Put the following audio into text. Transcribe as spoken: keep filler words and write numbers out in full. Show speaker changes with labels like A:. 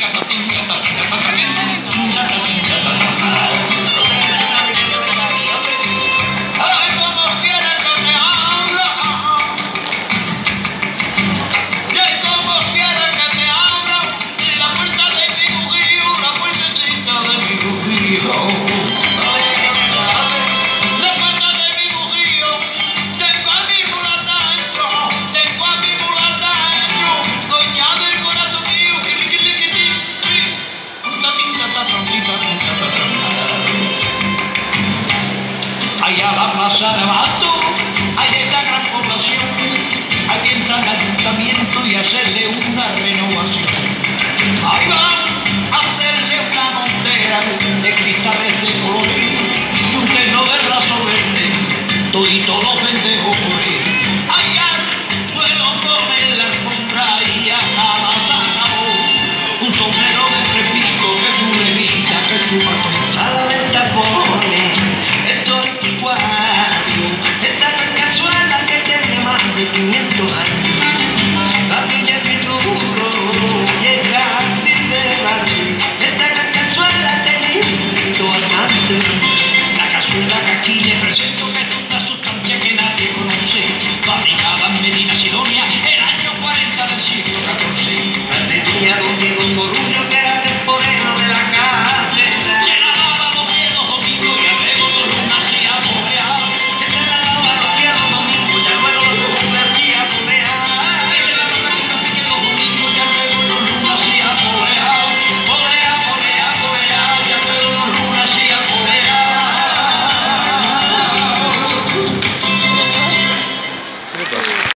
A: Allá la plaza de Abasto, hay esta gran población, hay que entrar al ayuntamiento y hacerle una renovación. Ahí van a hacerle una montera de cristales de colores y un terno de raso verde, todito los pendejos por ahí. Allá suelo poner la alfombra y a cada sábado un sombrero de tres picos, que su levita, que su matón. A la venta pone esta gran cazuela que tiene más de quinientos años. La viña Pirgurro llega así de Madrid. Esta gran cazuela tiene un grito armante. La cazuela que aquí le presento, que es una sustancia que nadie conoce, fabricada en Medina Sidonia el año cuarenta del siglo catorce. La tenía Don Diego Zorú